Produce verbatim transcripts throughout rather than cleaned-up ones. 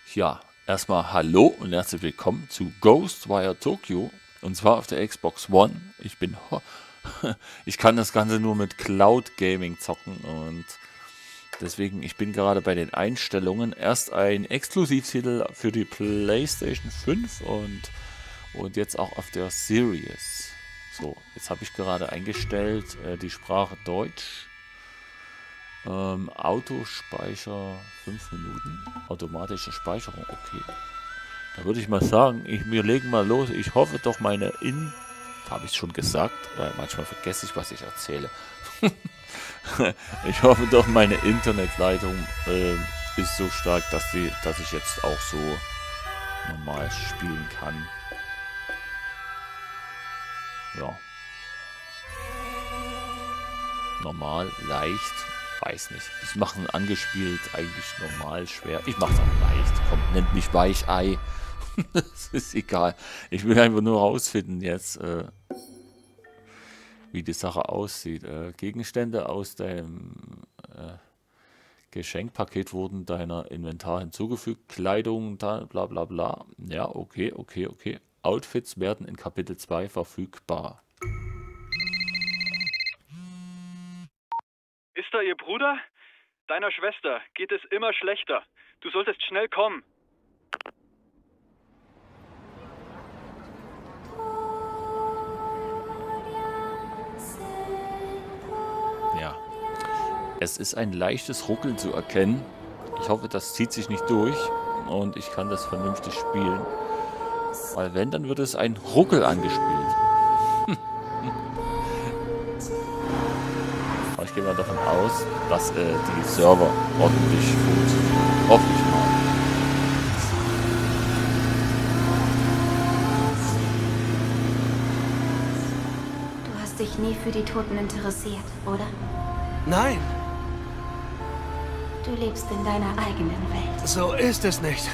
Ja, erstmal hallo und herzlich willkommen zu Ghostwire Tokyo. Und zwar auf der Xbox One. Ich bin... ich kann das Ganze nur mit Cloud Gaming zocken und deswegen, ich bin gerade bei den Einstellungen. Erst ein Exklusivtitel für die PlayStation fünf und, und jetzt auch auf der Series. So, jetzt habe ich gerade eingestellt äh, die Sprache Deutsch. Ähm, Autospeicher fünf Minuten. Automatische Speicherung, okay. Da würde ich mal sagen, ich, wir legen mal los. Ich hoffe doch meine In... Habe ich schon gesagt, weil manchmal vergesse ich, was ich erzähle. Ich hoffe doch, meine Internetleitung äh, ist so stark, dass, die, dass ich jetzt auch so normal spielen kann. Ja. Normal, leicht, weiß nicht. Ich mache ein angespielt, eigentlich normal, schwer. Ich mache es auch leicht. Komm, nennt mich Weichei. Das ist egal. Ich will einfach nur rausfinden jetzt, äh, wie die Sache aussieht. Äh, Gegenstände aus deinem äh, Geschenkpaket wurden deiner Inventar hinzugefügt. Kleidung, da, bla bla bla. Ja, okay, okay, okay. Outfits werden in Kapitel zwei verfügbar. Ist da Ihr Bruder? Deiner Schwester geht es immer schlechter. Du solltest schnell kommen. Ja. Es ist ein leichtes Ruckeln zu erkennen. Ich hoffe, das zieht sich nicht durch und ich kann das vernünftig spielen. Weil wenn, dann wird es ein Ruckel angespielt. Aber ich gehe mal davon aus, dass äh, die Server ordentlich funktionieren. Hoffe ich mal. Du hast dich nie für die Toten interessiert, oder? Nein, Du lebst in deiner eigenen Welt. so ist es nicht.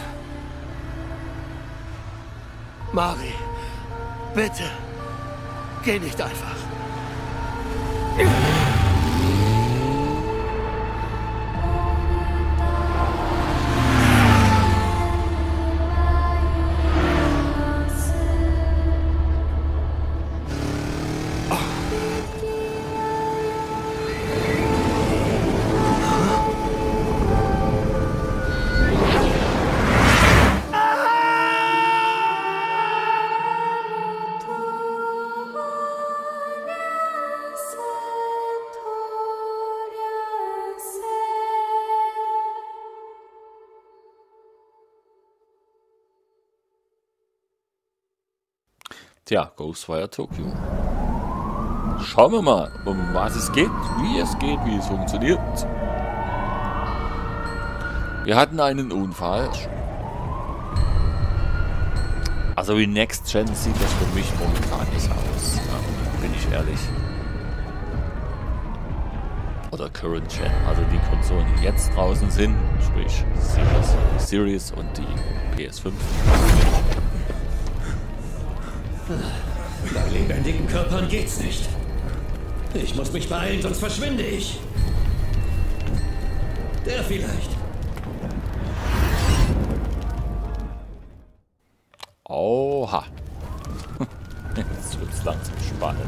Mari, bitte, geh nicht einfach. Tja, Ghostwire Tokyo. Schauen wir mal, um was es geht, wie es geht, wie es funktioniert. Wir hatten einen Unfall. Also wie Next Gen sieht das für mich momentan nicht aus. Ja, bin ich ehrlich. Oder Current Gen, also die Konsolen, die jetzt draußen sind, sprich Series, Series und die P S fünf. Bei lebendigen Körpern geht's nicht. Ich muss mich beeilen, sonst verschwinde ich. Der vielleicht. Oha. Jetzt wird's langsam spannend.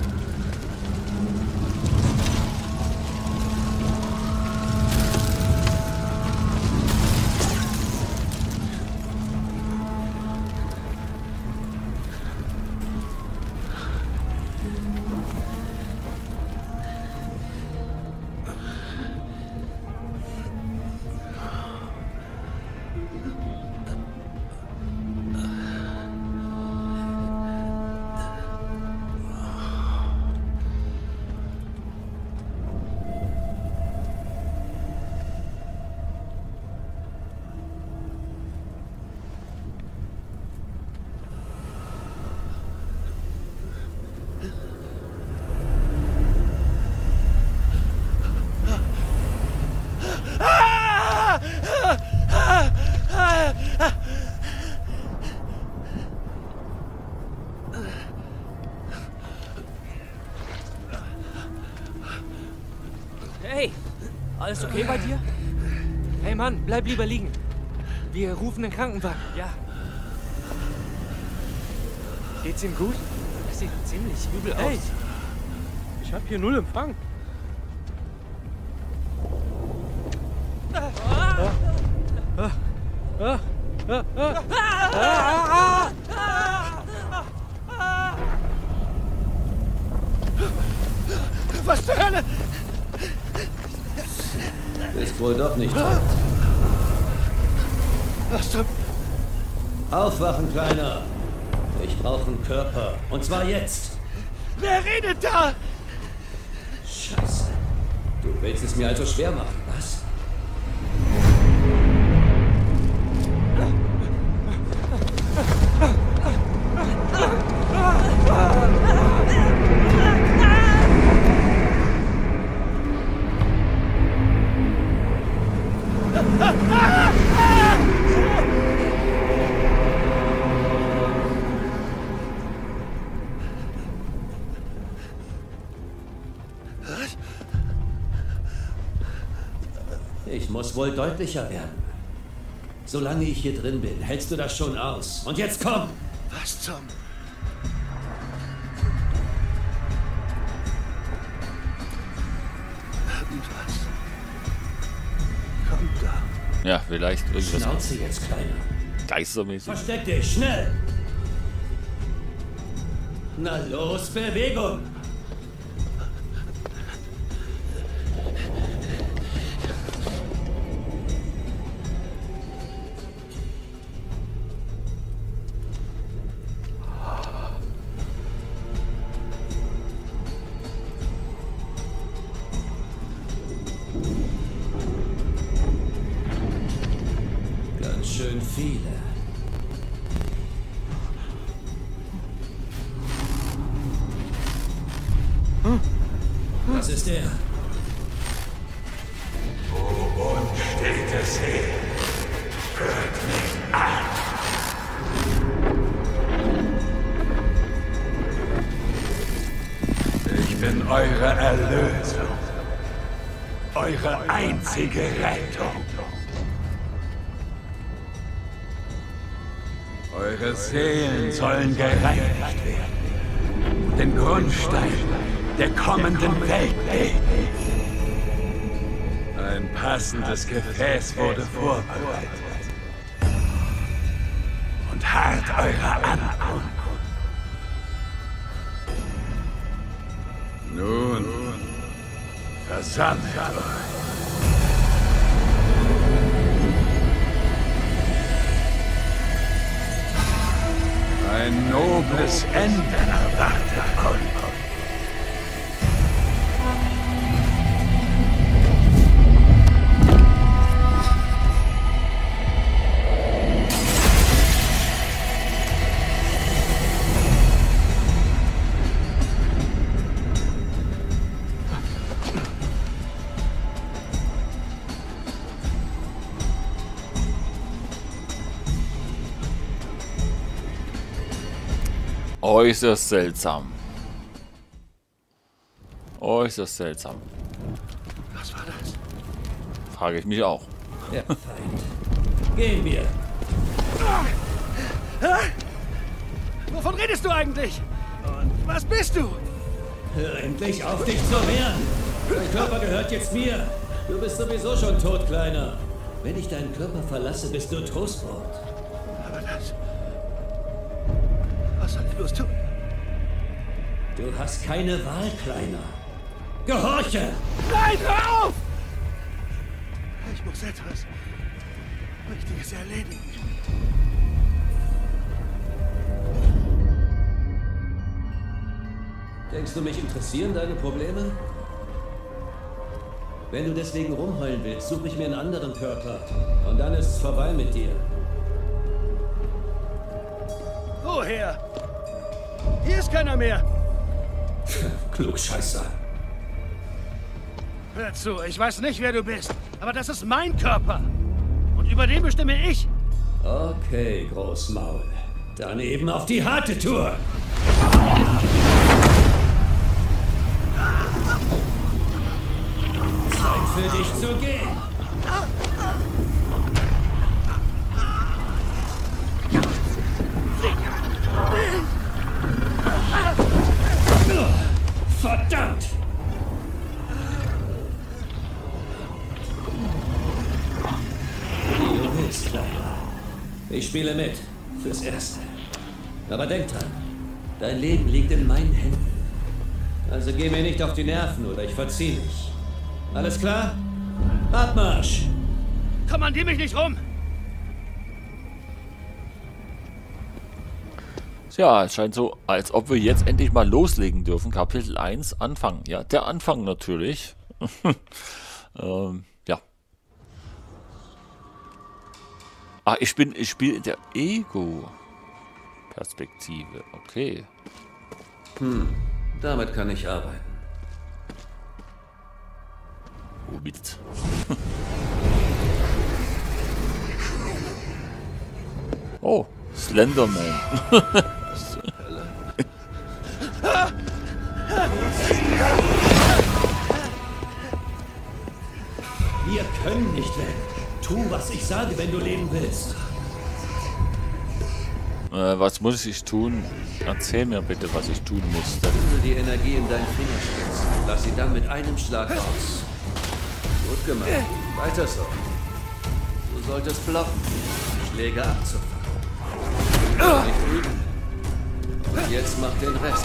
Hey, alles okay bei dir? Hey Mann, bleib lieber liegen. Wir rufen den Krankenwagen. Ja. Geht's ihm gut? Das sieht ziemlich übel aus. Hey, ich hab hier null Empfang. Was zur Hölle? Ist wohl doch nicht tot. Was zum... Aufwachen, Kleiner. Ich brauche einen Körper. Und zwar jetzt. Wer redet da? Scheiße. Du willst es mir also schwer machen, was? Ich muss wohl deutlicher werden. Solange ich hier drin bin, hältst du das schon aus. Und jetzt komm! Was zum... Irgendwas. Kommt da. Ja, vielleicht irgendwas Schnauze jetzt, Kleiner. geistermäßig. Versteck dich, schnell! Na los, Bewegung! Ganz schön viele. Was ist der? Unstetes Heer, hört mich an. Ich bin eure Erlösung, eure einzige Rettung. Eure Seelen sollen gereinigt werden, den Grundstein der kommenden Welt legen. Ein passendes Gefäß wurde vorbereitet. Und harrt eurer Ankunft. Nun, versammelt euch. Ein nobles Ende erwartet euch. Äußerst seltsam. Äußerst seltsam. Was war das? Frage ich mich auch. Der Feind. Gehen wir. Wovon redest du eigentlich? Und was bist du? Hör endlich auf, dich zu wehren. Dein Körper gehört jetzt mir. Du bist sowieso schon tot, Kleiner. Wenn ich deinen Körper verlasse, bist du Toastbrot. Aber das... Was soll ich bloß tun? Du hast keine Wahl, Kleiner. Gehorche! Nein, hör auf! Ich muss etwas Wichtiges erledigen. Denkst du, mich interessieren deine Probleme? Wenn du deswegen rumheulen willst, suche ich mir einen anderen Körper. Und dann ist es vorbei mit dir. Woher? Hier ist keiner mehr. Klugscheißer. Hör zu, ich weiß nicht, wer du bist, aber das ist mein Körper. Und über den bestimme ich. Okay, Großmaul. Dann eben auf die harte Tour. Zeit für dich zu gehen. Ich spiele mit. Fürs Erste. Aber denk dran, dein Leben liegt in meinen Händen. Also geh mir nicht auf die Nerven oder ich verzieh mich. Alles klar? Abmarsch! Kommandier mich nicht rum! Ja, es scheint so, als ob wir jetzt endlich mal loslegen dürfen. Kapitel eins, Anfang. Ja, der Anfang natürlich. ähm, ja. Ah, ich bin, ich spiele in der Ego-Perspektive. Okay. Hm, damit kann ich arbeiten. Womit? Oh, Slenderman. Wir können nicht weg. Tu, was ich sage, wenn du leben willst. Äh, was muss ich tun? Erzähl mir bitte, was ich tun muss. Fülle die Energie in deinen Fingerspitzen. Lass sie dann mit einem Schlag aus. Gut gemacht. Weiter so. Du solltest blocken. Schläge abzufangen. Nicht üben. Und jetzt mach den Rest.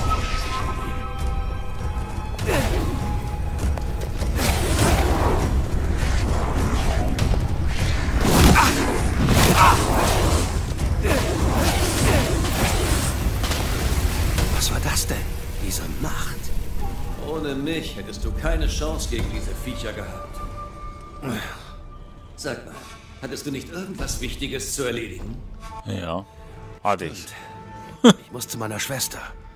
Was war das denn? Diese Macht. Ohne mich hättest du keine Chance gegen diese Viecher gehabt. Sag mal, hattest du nicht irgendwas Wichtiges zu erledigen? Ja, hatte ich. Ich muss zu meiner Schwester.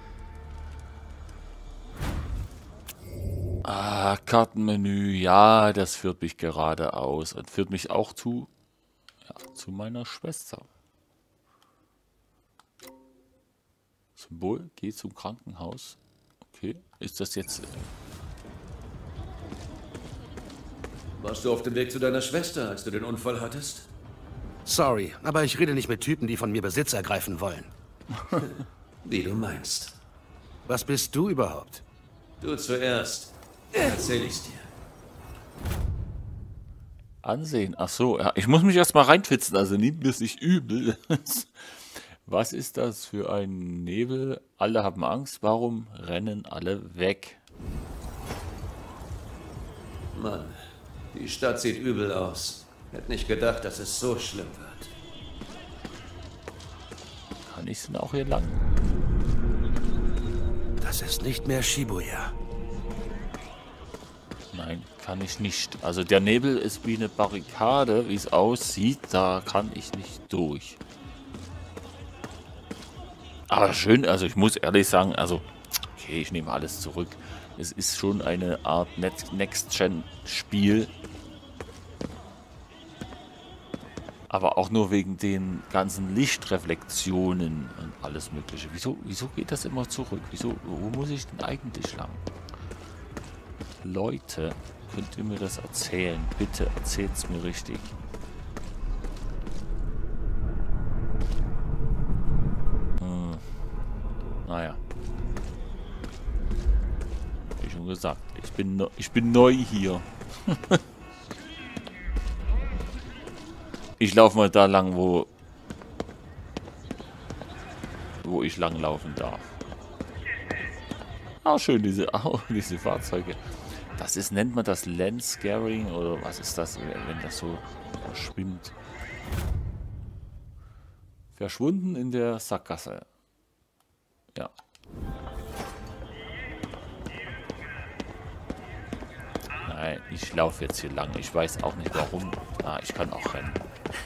Ah, Kartenmenü. Ja, das führt mich geradeaus. Und führt mich auch zu, ja, zu meiner Schwester. Symbol, geh zum Krankenhaus. Okay, ist das jetzt... Warst du auf dem Weg zu deiner Schwester, als du den Unfall hattest? Sorry, aber ich rede nicht mit Typen, die von mir Besitz ergreifen wollen. Wie du meinst. Was bist du überhaupt? Du zuerst. Erzähl ich's dir. Ansehen. Ach so, ja, ich muss mich erstmal reinfitzen, also nimmt mir es nicht übel. Was ist das für ein Nebel? Alle haben Angst. Warum rennen alle weg? Mann, die Stadt sieht übel aus. Hätte nicht gedacht, dass es so schlimm wird. Kann ich denn auch hier lang? Das ist nicht mehr Shibuya. Nein, kann ich nicht. Also der Nebel ist wie eine Barrikade, wie es aussieht. Da kann ich nicht durch. Aber schön, also ich muss ehrlich sagen, also, okay, ich nehme alles zurück. Es ist schon eine Art Next-Gen-Spiel. Aber auch nur wegen den ganzen Lichtreflexionen und alles mögliche. Wieso, wieso geht das immer zurück? Wieso, wo muss ich denn eigentlich lang? Leute, könnt ihr mir das erzählen? Bitte erzählt es mir richtig. Hm. Naja. Wie schon gesagt, ich bin, no, ich bin neu hier. Ich laufe mal da lang, wo, wo ich lang laufen darf. Ah, schön, diese, oh, diese Fahrzeuge. Das ist, nennt man das Lens-Scaring oder was ist das, wenn das so verschwimmt? Verschwunden in der Sackgasse. Ja. Nein, ich laufe jetzt hier lang. Ich weiß auch nicht warum. Ah, ich kann auch rennen.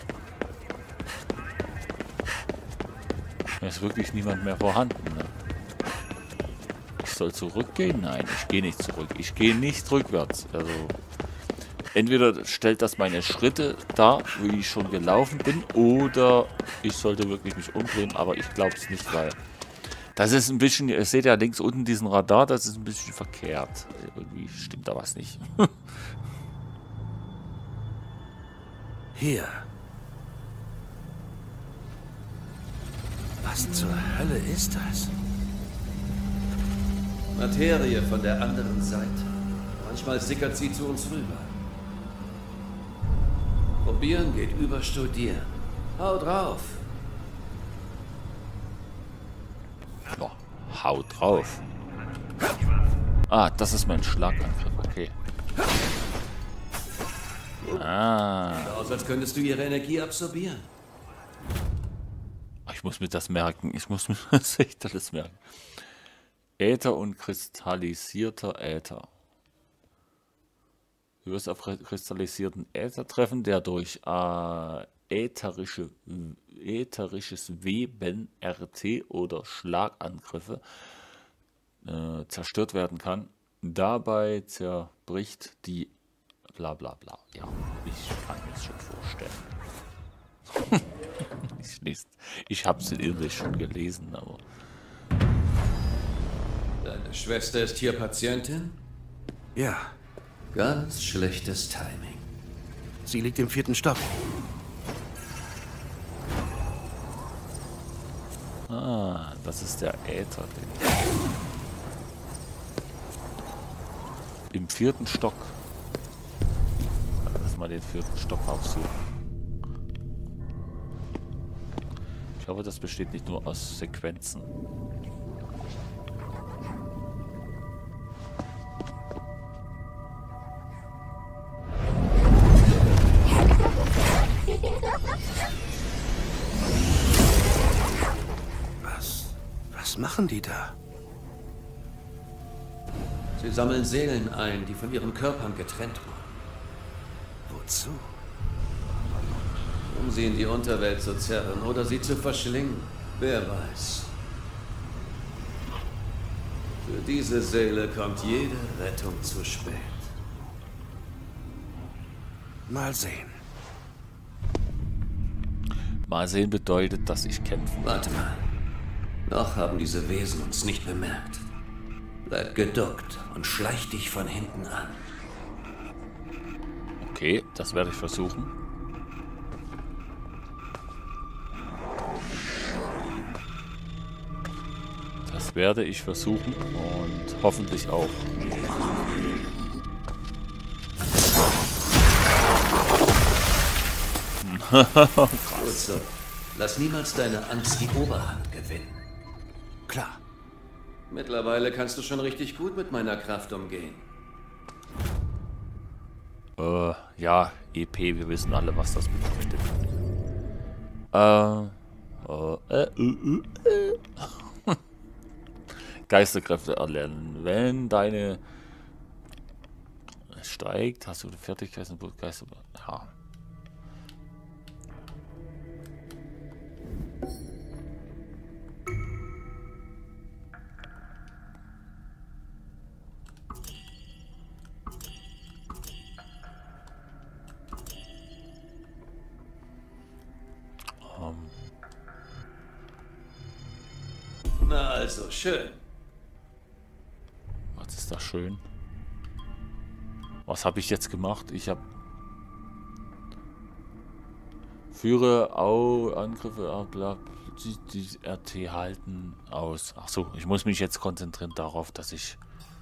Da ist wirklich niemand mehr vorhanden. Ne? Ich soll zurückgehen? Nein, ich gehe nicht zurück. Ich gehe nicht rückwärts. Also entweder stellt das meine Schritte dar, wie ich schon gelaufen bin, oder ich sollte wirklich mich umdrehen, aber ich glaube es nicht, weil das ist ein bisschen, ihr seht ja links unten diesen Radar, das ist ein bisschen verkehrt. Irgendwie stimmt da was nicht. Hier. Was zur Hölle ist das? Materie von der anderen Seite. Manchmal sickert sie zu uns rüber. Probieren geht über Studieren. Hau drauf. Haut drauf. Ah, das ist mein Schlagangriff, okay. Ah. Sieht aus, als könntest du ihre Energie absorbieren. Ich muss mir das merken. Ich muss mir das echt alles merken. Äther und kristallisierter Äther. Du wirst auf kristallisierten Äther treffen, der durch äh, ätherische, ätherisches Weben, R T oder Schlagangriffe äh, zerstört werden kann. Dabei zerbricht die bla bla bla. Ja, ich kann mir das schon vorstellen. ich lese, ich habe es in Englisch schon gelesen, aber... Deine Schwester ist hier Patientin? Ja, Ganz schlechtes Timing. sie liegt im vierten Stock. Ah, das ist der Äther. Im vierten Stock. Lass mal den vierten Stock aufsuchen. Ich hoffe, das besteht nicht nur aus Sequenzen. Was? Was machen die da? Sie sammeln Seelen ein, die von ihren Körpern getrennt wurden, Wozu? um sie in die Unterwelt zu zerren oder sie zu verschlingen. Wer weiß. Für diese Seele kommt jede Rettung zu spät. Mal sehen. Mal sehen bedeutet, dass ich kämpfen. Warte mal. Noch haben diese Wesen uns nicht bemerkt. Bleib geduckt und schleich dich von hinten an. Okay, das werde ich versuchen. Das werde ich versuchen und hoffentlich auch. Gut so. Lass niemals deine Angst die Oberhand gewinnen. Klar. Mittlerweile kannst du schon richtig gut mit meiner Kraft umgehen. Äh, ja, E P, wir wissen alle, was das bedeutet. Äh, äh, äh, äh, äh. Geisterkräfte erlernen. Wenn deine steigt, hast du Fertigkeiten, Geister. Ja. Na also, schön. Was ist das schön? Was habe ich jetzt gemacht? Ich habe führe Au Angriffe bla, die, die R T halten aus. Ach so, ich muss mich jetzt konzentrieren darauf, dass ich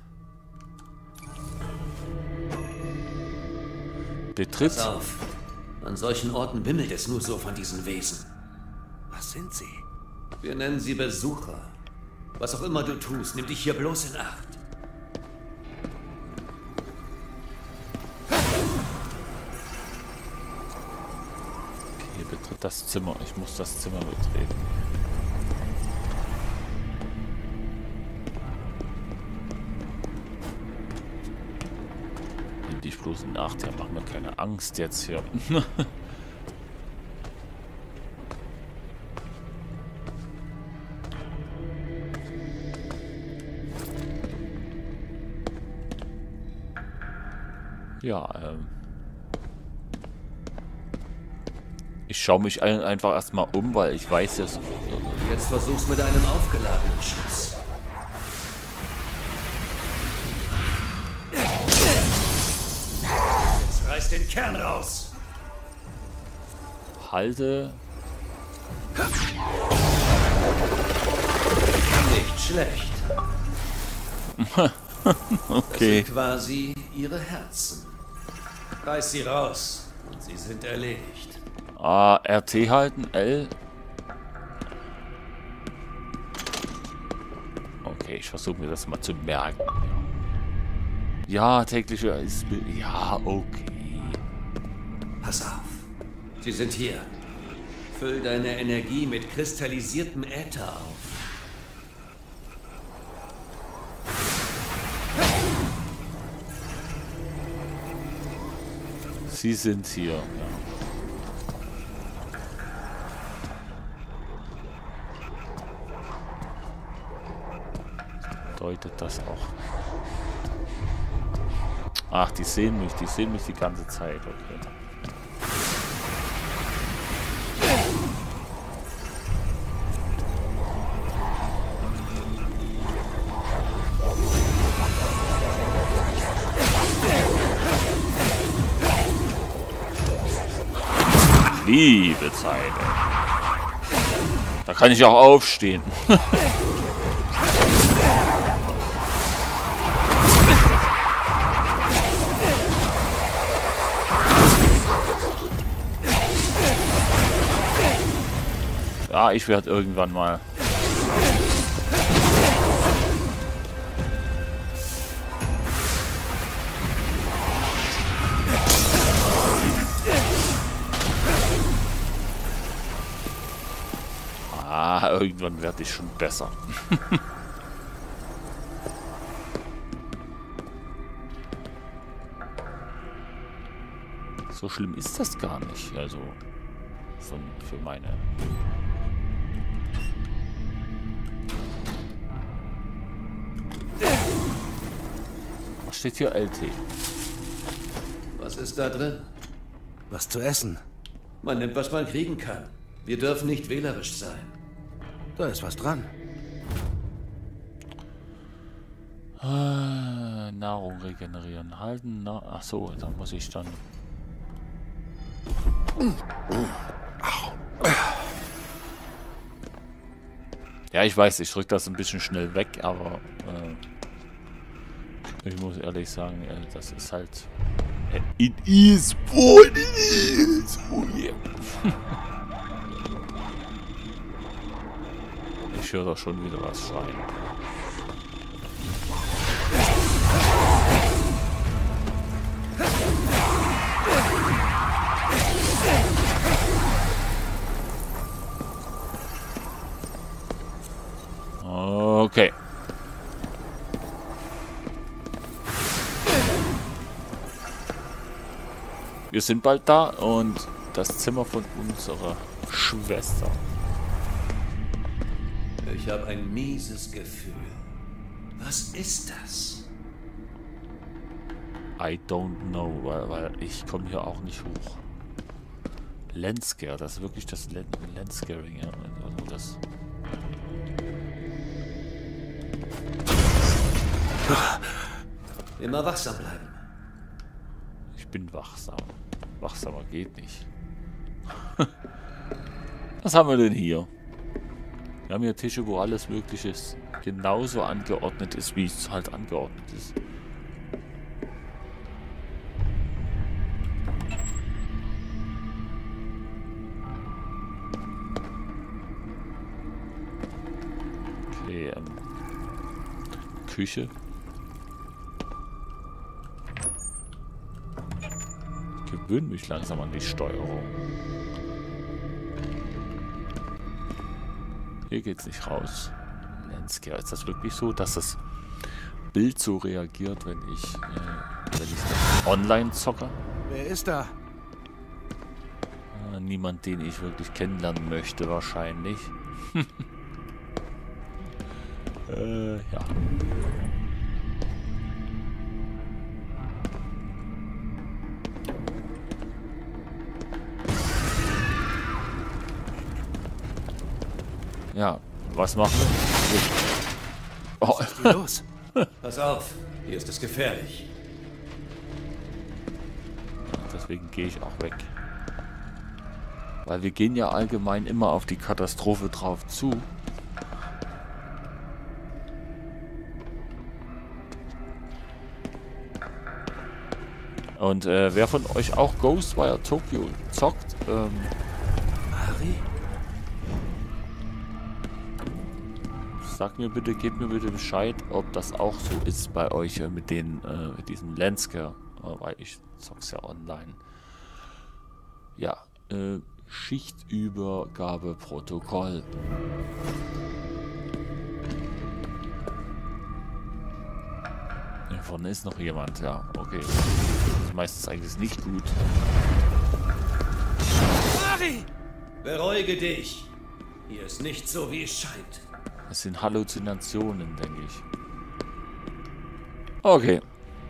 betritt. Pass auf. An solchen Orten wimmelt es nur so von diesen Wesen. Was sind sie? Wir nennen sie Besucher. Was auch immer du tust, nimm dich hier bloß in Acht. Okay, betritt das Zimmer. Ich muss das Zimmer betreten. Nimm dich bloß in Acht. Ja, mach mir keine Angst jetzt hier. Ja, ähm. Ich schaue mich ein, einfach erstmal um, weil ich weiß ja so. Jetzt versuch's mit einem aufgeladenen Schuss. Jetzt reiß den Kern raus. Halte. Nicht schlecht. Okay. Das sind quasi ihre Herzen. Reiß sie raus und sie sind erledigt. Ah, R T halten, L. Okay, ich versuche mir das mal zu merken. Ja, tägliche ist... Ja, okay. Pass auf. Sie sind hier. Füll deine Energie mit kristallisiertem Äther auf. Sie sind hier, ja. Deutet das auch. Ach, die sehen mich, die sehen mich die ganze Zeit, okay. Liebe Zeit. Da kann ich auch aufstehen. Ja, ich werde irgendwann mal. Ah, irgendwann werde ich schon besser. So schlimm ist das gar nicht, also von, für meine... Was steht hier? L T. Was ist da drin? Was zu essen? Man nimmt, was man kriegen kann. Wir dürfen nicht wählerisch sein. Da ist was dran. Ah, Nahrung regenerieren. Halten. Na Ach so, da muss ich dann... Ja, ich weiß, ich drücke das ein bisschen schnell weg, aber äh, ich muss ehrlich sagen, äh, das ist halt... Äh, it is what it is. Oh yeah. Ich höre doch schon wieder was schreien. Okay. Wir sind bald da und das Zimmer von unserer Schwester. Ich habe ein mieses Gefühl. Was ist das? I don't know, weil, weil ich komme hier auch nicht hoch. Landscare, das ist wirklich das Landscaring, ja. Also das... Immer wachsam bleiben. Ich bin wachsam. Wachsamer geht nicht. Was haben wir denn hier? Wir haben hier Tische, wo alles Mögliche genauso angeordnet ist, wie es halt angeordnet ist. Okay, ähm, Küche. Ich gewöhne mich langsam an die Steuerung. Hier geht's nicht raus. Landscare. Ist das wirklich so, dass das Bild so reagiert, wenn ich, äh, wenn ich online zocke? Wer ist da? Äh, niemand, den ich wirklich kennenlernen möchte, wahrscheinlich. äh, ja. Ja, was machen wir? Oh. Was ist hier los? Pass auf, hier ist es gefährlich. Deswegen gehe ich auch weg. Weil wir gehen ja allgemein immer auf die Katastrophe drauf zu. Und äh, wer von euch auch Ghostwire Tokyo zockt, ähm... Harry? Sag mir bitte, gebt mir bitte Bescheid, ob das auch so ist bei euch äh, mit den, äh, mit diesem Lensker, äh, weil ich zock's ja online. Ja, äh, Schichtübergabeprotokoll. Hier vorne ist noch jemand, ja, okay. Das ist meistens eigentlich nicht gut. Mari! Beruhige dich. Hier ist nicht so, wie es scheint. Das sind Halluzinationen, denke ich. Okay.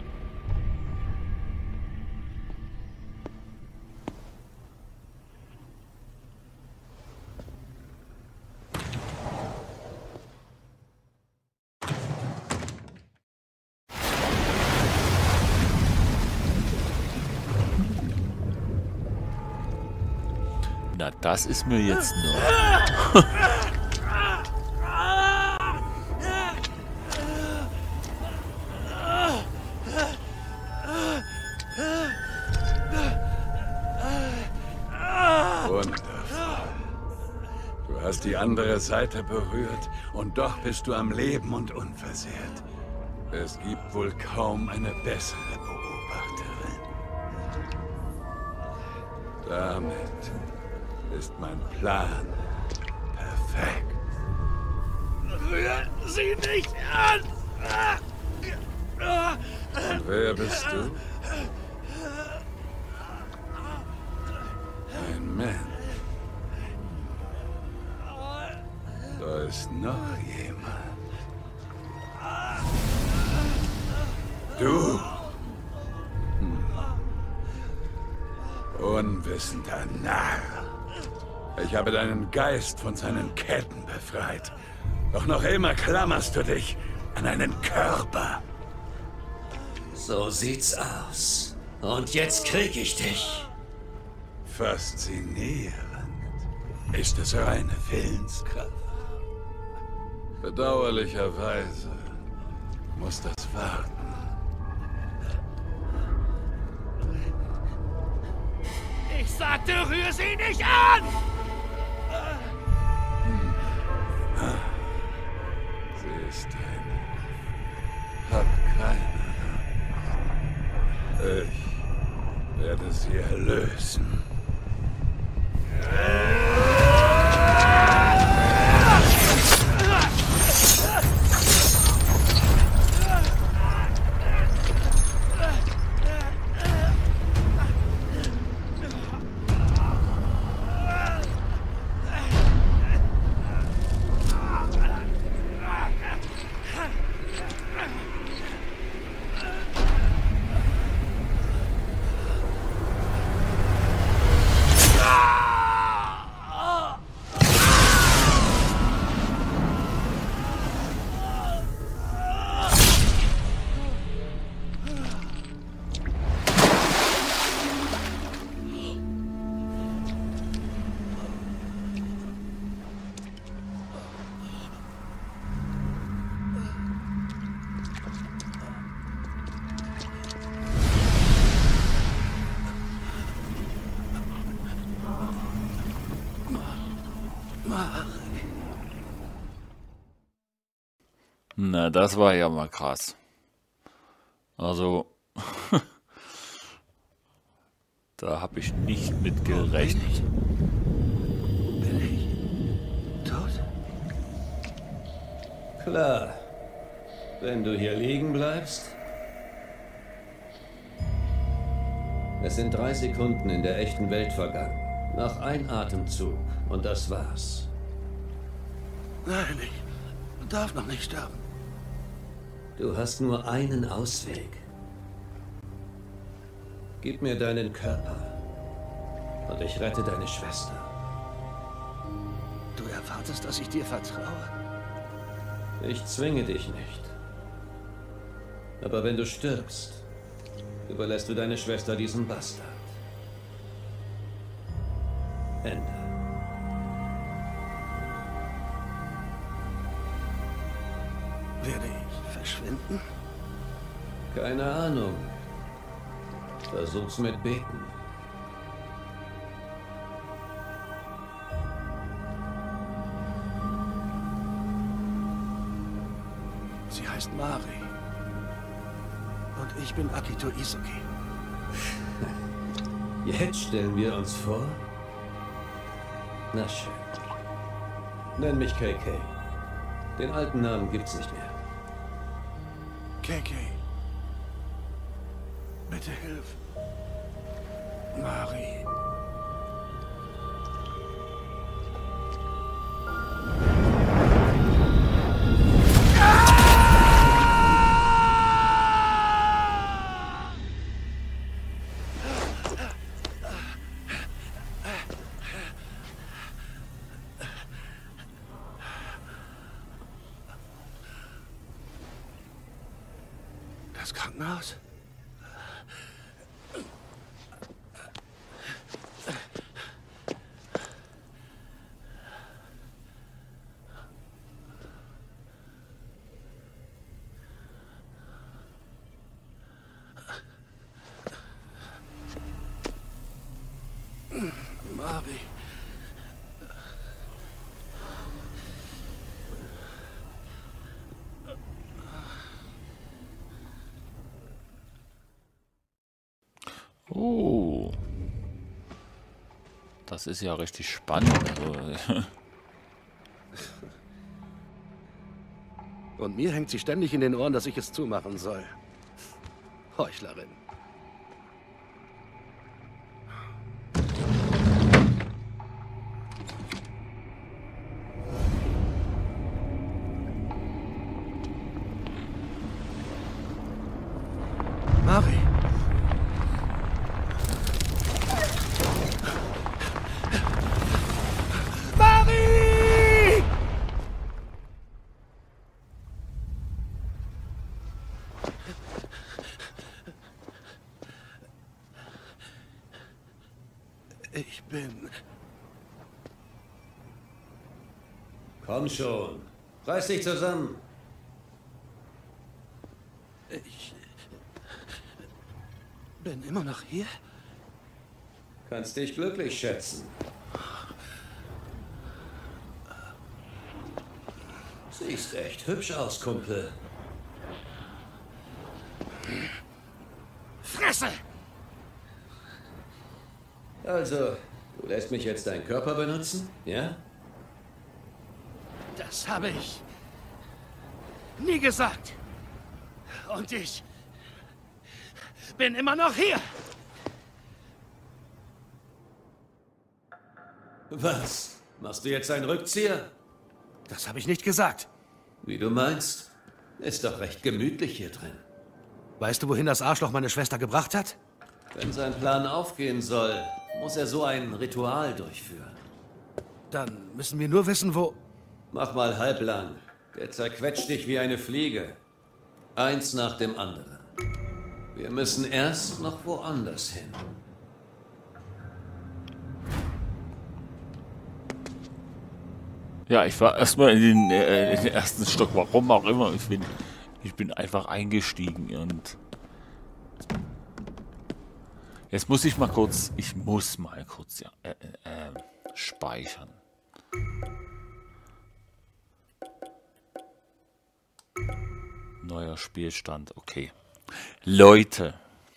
Na, das ist mir jetzt nur. Wundervoll. Du hast die andere Seite berührt und doch bist du am Leben und unversehrt. Es gibt wohl kaum eine bessere Beobachterin. Damit ist mein Plan perfekt. Rühr sie nicht an! Und wer bist du? Ein Mensch. Da ist noch jemand. Du! Hm. Unwissender Narr. Ich habe deinen Geist von seinen Ketten befreit. Doch noch immer klammerst du dich an einen Körper. So sieht's aus. Und jetzt krieg ich dich. Faszinierend. Ist es reine Willenskraft? Bedauerlicherweise muss das warten. Ich sagte, rühr sie nicht an! Sie ist eine. Hat keine. Ich werde sie erlösen. Na, das war ja mal krass. Also, da habe ich nicht mit gerechnet. Bin ich tot? Klar. Wenn du hier liegen bleibst. Es sind drei Sekunden in der echten Welt vergangen. Noch ein Atemzug und das war's. Nein, ich darf noch nicht sterben. Du hast nur einen Ausweg. Gib mir deinen Körper und ich rette deine Schwester. Du erwartest, dass ich dir vertraue? Ich zwinge dich nicht. Aber wenn du stirbst, überlässt du deine Schwester diesem Bastard. Ende. Werde ich verschwinden? Keine Ahnung. Versuch's mit Beten. Sie heißt Mari. Und ich bin Akito Izuki. Jetzt stellen wir uns vor. Na schön. Nenn mich K K. Den alten Namen gibt's nicht mehr. K K. Bitte hilf. Mari. Das Krankenhaus? Mari. Oh. Das ist ja richtig spannend. Also, Und mir hängt sie ständig in den Ohren, dass ich es zumachen soll. Heuchlerin. Mari. Mari! Ich bin... Komm schon. Reiß dich zusammen. Ich... bin immer noch hier? Kannst dich glücklich schätzen. Siehst echt hübsch aus, Kumpel. Fresse! Also, du lässt mich jetzt deinen Körper benutzen, ja? Das habe ich nie gesagt. Und ich bin immer noch hier. Was? Machst du jetzt einen Rückzieher? Das habe ich nicht gesagt. Wie du meinst. Ist doch recht gemütlich hier drin. Weißt du, wohin das Arschloch meine Schwester gebracht hat? Wenn sein Plan aufgehen soll, muss er so ein Ritual durchführen. Dann müssen wir nur wissen, wo... Mach mal halblang. Der zerquetscht dich wie eine Fliege. Eins nach dem anderen. Wir müssen erst noch woanders hin. ja, ich war erstmal in den, äh, in den ersten Stock, warum auch immer. Ich bin, ich bin einfach eingestiegen und... Jetzt muss ich mal kurz, ich muss mal kurz ja, äh, äh, speichern. Neuer Spielstand, okay. Leute.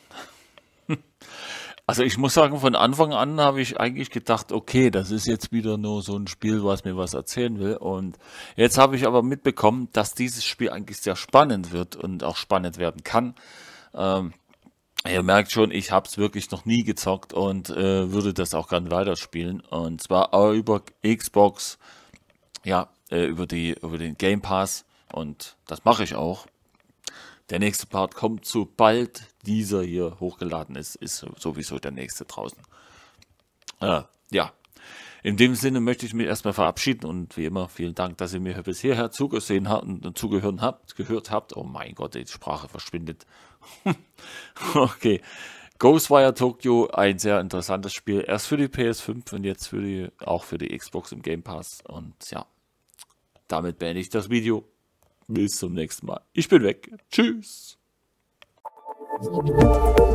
Also ich muss sagen, von Anfang an habe ich eigentlich gedacht, okay, das ist jetzt wieder nur so ein Spiel, was mir was erzählen will. Und jetzt habe ich aber mitbekommen, dass dieses Spiel eigentlich sehr spannend wird und auch spannend werden kann. Ähm, ihr merkt schon, ich habe es wirklich noch nie gezockt und äh, würde das auch gerne weiterspielen. Und zwar auch über Xbox, ja, äh, über, die, über den Game Pass. Und das mache ich auch. Der nächste Part kommt, sobald dieser hier hochgeladen ist, ist sowieso der nächste draußen. Äh, ja, in dem Sinne möchte ich mich erstmal verabschieden und wie immer vielen Dank, dass ihr mir bis hierher zugesehen habt und zugehört habt, gehört habt. Oh mein Gott, die Sprache verschwindet. Okay, Ghostwire Tokyo, ein sehr interessantes Spiel. Erst für die P S fünf und jetzt für die, auch für die Xbox im Game Pass. Und ja, damit beende ich das Video. Bis zum nächsten Mal. Ich bin weg. Tschüss.